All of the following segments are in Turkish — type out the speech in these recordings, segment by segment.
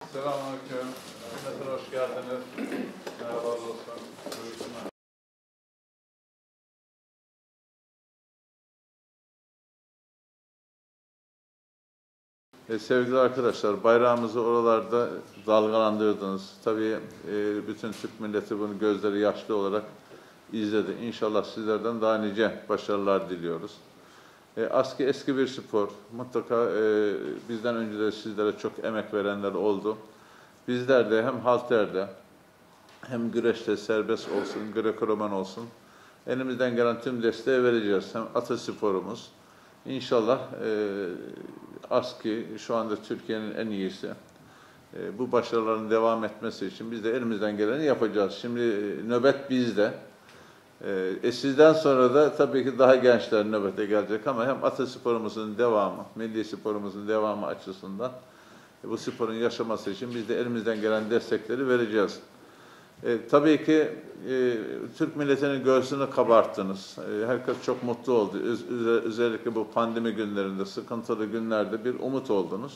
Selamünaleyküm. Mesela hoş geldiniz. Merhaba dostlar. Buyursunlar. Sevgili arkadaşlar, bayrağımızı oralarda dalgalandırdınız. Tabii bütün Türk milleti bunu gözleri yaşlı olarak izledi. İnşallah sizlerden daha nice başarılar diliyoruz. Aski eski bir spor. Mutlaka bizden önce de sizlere çok emek verenler oldu. Bizler de hem halterde hem güreşte serbest olsun, Greco-Roman olsun elimizden gelen tüm desteği vereceğiz. Hem atasporumuz. İnşallah aski şu anda Türkiye'nin en iyisi. Bu başarıların devam etmesi için biz de elimizden geleni yapacağız. Şimdi nöbet bizde. Sizden sonra da tabii ki daha gençler nöbete gelecek ama hem atasporumuzun devamı, milli sporumuzun devamı açısından bu sporun yaşaması için biz de elimizden gelen destekleri vereceğiz. Tabii ki Türk milletinin göğsünü kabarttınız. Herkes çok mutlu oldu. Özellikle bu pandemi günlerinde, sıkıntılı günlerde bir umut oldunuz.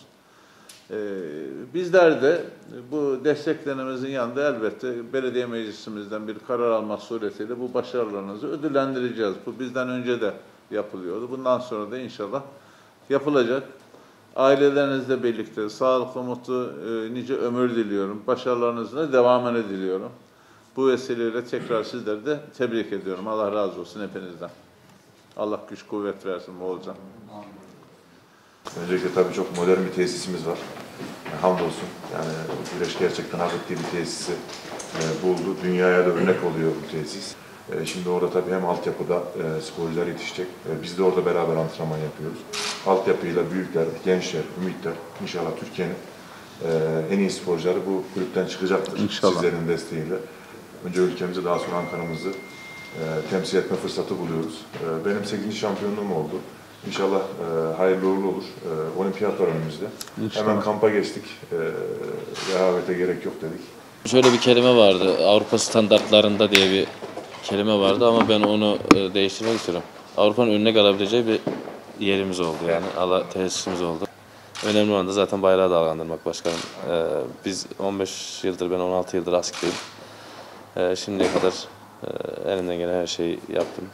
Bizler de bu desteklerimizin yanında elbette belediye meclisimizden bir karar alma suretiyle bu başarılarınızı ödüllendireceğiz. Bu bizden önce de yapılıyordu. Bundan sonra da inşallah yapılacak. Ailelerinizle birlikte sağlıklı, mutlu, nice ömür diliyorum. Başarılarınızın devamını diliyorum. Bu vesileyle tekrar sizleri de tebrik ediyorum. Allah razı olsun hepinizden. Allah güç kuvvet versin bolca. Öncelikle tabii çok modern bir tesisimiz var. Hamdolsun. Yani güreş gerçekten hak ettiği bir tesisi buldu. Dünyaya da örnek oluyor bu tesis. Şimdi orada tabii hem altyapıda sporcular yetişecek. Biz de orada beraber antrenman yapıyoruz. Altyapıyla büyükler, gençler, ümitler, inşallah Türkiye'nin en iyi sporcuları bu kulüpten çıkacaktır. İnşallah. Sizlerin desteğiyle. Önce ülkemizi, daha sonra Ankara'mızı temsil etme fırsatı buluyoruz. Benim 8. şampiyonluğum oldu. İnşallah hayırlı uğurlu olur. Olimpiyat var önümüzde. İnşallah. Hemen kampa geçtik. Rehavete gerek yok dedik. Şöyle bir kelime vardı, Avrupa standartlarında diye bir kelime vardı ama ben onu değiştirmek istiyorum. Avrupa'nın önüne gelebileceği bir yerimiz oldu yani, tesisimiz oldu. Önemli olan da zaten bayrağı dalgalandırmak başkanım. Biz 15 yıldır, ben 16 yıldır askerdeyim. Şimdiye kadar elimden gelen her şeyi yaptım.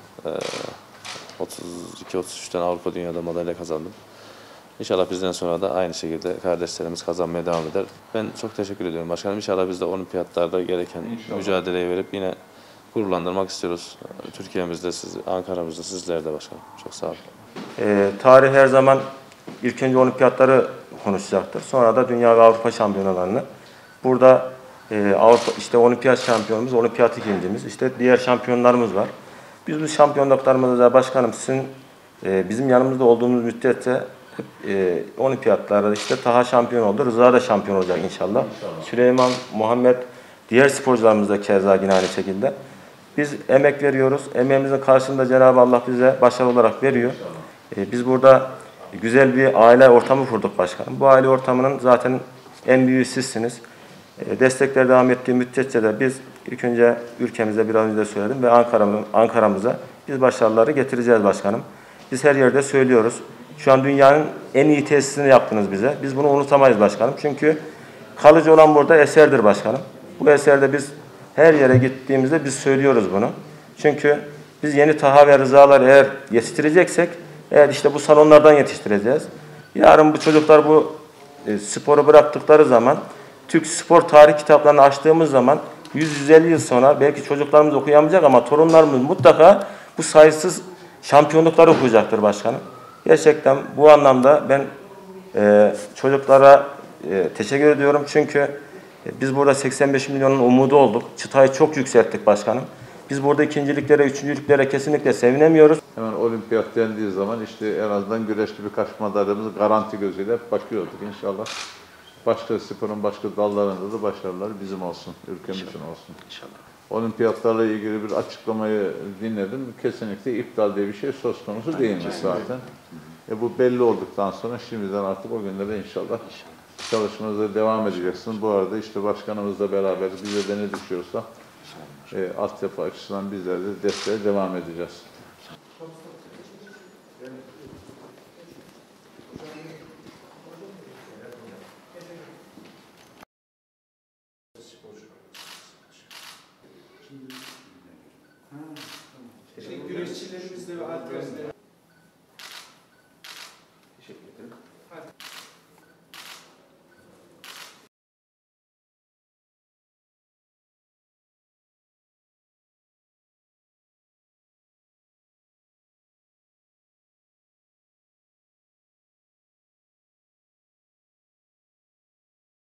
32-33'ten Avrupa Dünya'da madalya kazandım. İnşallah bizden sonra da aynı şekilde kardeşlerimiz kazanmaya devam eder. Ben çok teşekkür ediyorum başkanım. İnşallah biz de olimpiyatlarda gereken mücadeleyi verip yine gururlandırmak istiyoruz. Türkiye'mizde, Ankara'mızda, sizler de başkanım. Çok sağ olun. Tarih her zaman ilk önce olimpiyatları konuşacaktır. Sonra da dünya ve Avrupa şampiyonalarını. Burada Avrupa işte olimpiyat şampiyonumuz, olimpiyat ikincimiz, işte diğer şampiyonlarımız var. Biz bu şampiyonluklarımızda da başkanım sizin bizim yanımızda olduğumuz müddetçe olimpiyatlarda işte Taha şampiyon oldu, Rıza da şampiyon olacak inşallah. Süleyman, Muhammed, diğer sporcularımız da keza yine aynı şekilde. Biz emek veriyoruz. Emeğimizin karşılığında Cenab-ı Allah bize başarı olarak veriyor. Biz burada güzel bir aile ortamı kurduk başkanım. Bu aile ortamının zaten en büyüğü sizsiniz. Destekler devam ettiği müddetçe de biz ilk önce ülkemize biraz önce de söyledim ve Ankara'mıza biz başarıları getireceğiz başkanım. Biz her yerde söylüyoruz. Şu an dünyanın en iyi tesisini yaptınız bize. Biz bunu unutamayız başkanım. Çünkü kalıcı olan burada eserdir başkanım. Bu eserde biz her yere gittiğimizde biz söylüyoruz bunu. Çünkü biz yeni Taha ve Rızalar eğer yetiştireceksek, eğer işte bu salonlardan yetiştireceğiz. Yarın bu çocuklar bu sporu bıraktıkları zaman, Türk spor tarih kitaplarını açtığımız zaman 100-150 yıl sonra belki çocuklarımız okuyamayacak ama torunlarımız mutlaka bu sayısız şampiyonlukları okuyacaktır başkanım. Gerçekten bu anlamda ben çocuklara teşekkür ediyorum. Çünkü biz burada 85 milyonun umudu olduk. Çıtayı çok yükselttik başkanım. Biz burada ikinciliklere, üçüncülüklere kesinlikle sevinemiyoruz. Hemen olimpiyat dendiği zaman işte en azından güreşli birkaç madalyamız garanti gözüyle bakıyorduk inşallah. Başka sporun başka dallarında da başarılar bizim olsun, ülkemizin olsun. İnşallah. Olimpiyatlarla ilgili bir açıklamayı dinledim. Kesinlikle iptal diye bir şey söz konusu değilmiş zaten. Bu belli olduktan sonra şimdiden artık o günlere inşallah çalışmanıza devam edeceksin. Bu arada işte başkanımızla beraber bize de ne düşüyorsa altyapı açısından bizler de desteğe devam edeceğiz. eşilerimizle ve alplerimizle. Teşekkür ederim.